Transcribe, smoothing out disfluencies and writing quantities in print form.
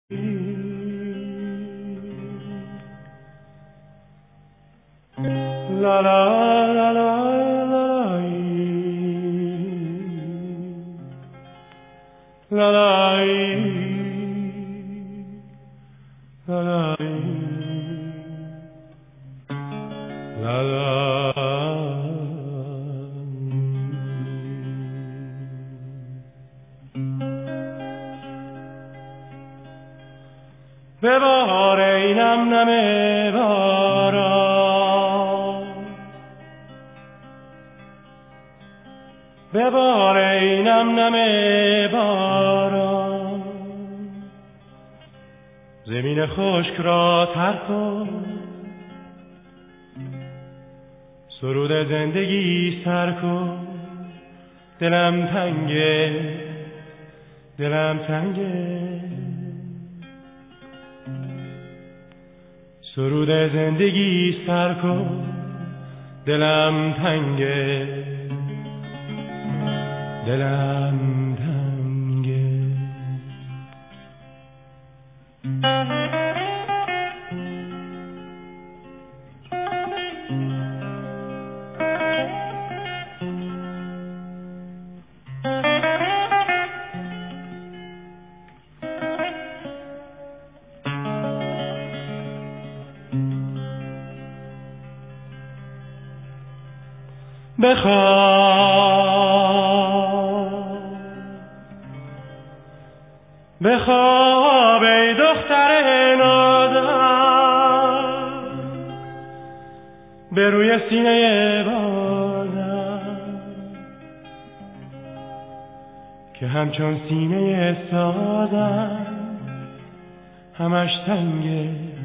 La la la la la la la la la la. ببار ای نم نم باران، ببار ای نم نم باران، زمین خشک را تر کن، سرود زندگی سر کن. دلم تنگه، دلم تنگه، سرود زندگی سر کن. دلم تنگه، دلم تنگه. بخواب، بخواب ای دختر نازم، به روی سینه بازم که همچون سینه سازم، همش تنگه،